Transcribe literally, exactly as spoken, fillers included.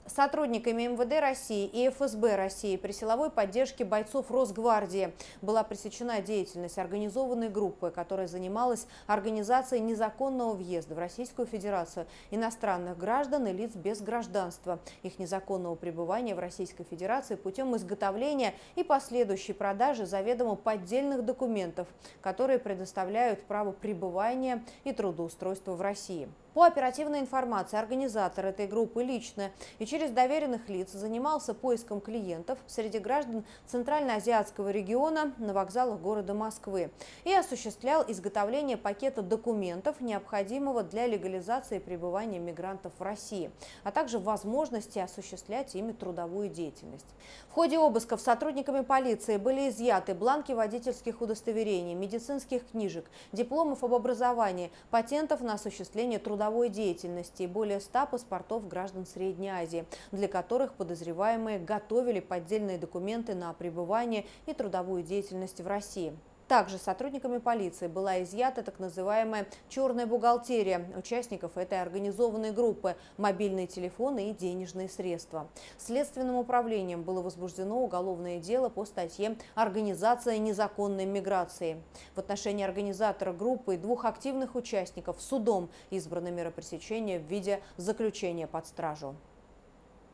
Сотрудниками эм вэ дэ России и эф эс бэ России при силовой поддержке бойцов Росгвардии была пресечена деятельность организованной группы, которая занималась организацией незаконного въезда в Российскую Федерацию иностранных граждан и лиц без гражданства, их незаконного пребывания в Российской Федерации путем изготовления и последующей продажи заведомо поддельных документов, которые предоставляют право пребывания и трудоустройства в России. По оперативной информации, организатор этой группы лично и через доверенных лиц занимался поиском клиентов среди граждан Центральноазиатского региона на вокзалах города Москвы и осуществлял изготовление пакета документов, необходимого для легализации пребывания мигрантов в России, а также возможности осуществлять ими трудовую деятельность. В ходе обысков сотрудниками полиции были изъяты бланки водительских удостоверений, медицинских книжек, дипломов об образовании, патентов на осуществление трудовой трудовой деятельности и более ста паспортов граждан Средней Азии, для которых подозреваемые готовили поддельные документы на пребывание и трудовую деятельность в России. Также сотрудниками полиции была изъята так называемая «черная бухгалтерия» участников этой организованной группы, мобильные телефоны и денежные средства. Следственным управлением было возбуждено уголовное дело по статье «Организация незаконной миграции». В отношении организатора группы и двух активных участников судом избрана мера пресечения в виде заключения под стражу.